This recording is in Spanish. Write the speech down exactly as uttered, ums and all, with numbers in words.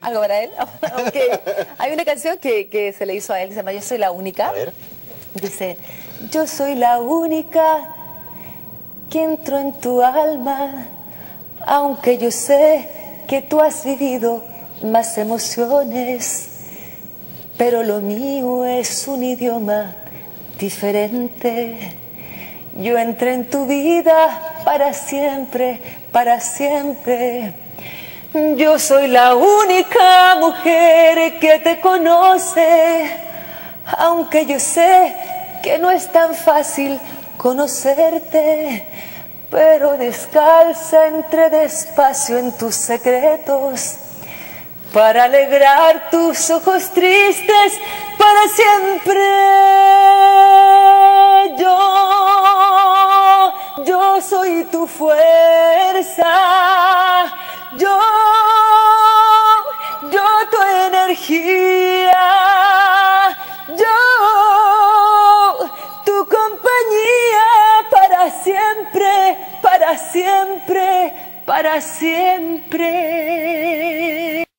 ¿Algo para él? Okay. Hay una canción que, que se le hizo a él, se llama Yo soy la única. A ver. Dice, yo soy la única que entro en tu alma, aunque yo sé que tú has vivido más emociones, pero lo mío es un idioma diferente. Yo entré en tu vida para siempre, para siempre. Yo soy la única mujer que te conoce, aunque yo sé que no es tan fácil conocerte, pero descalza entré despacio en tus secretos para alegrar tus ojos tristes para siempre. Yo, yo soy tu fuerza, yo, yo tu energía, yo tu compañía para siempre, para siempre, para siempre.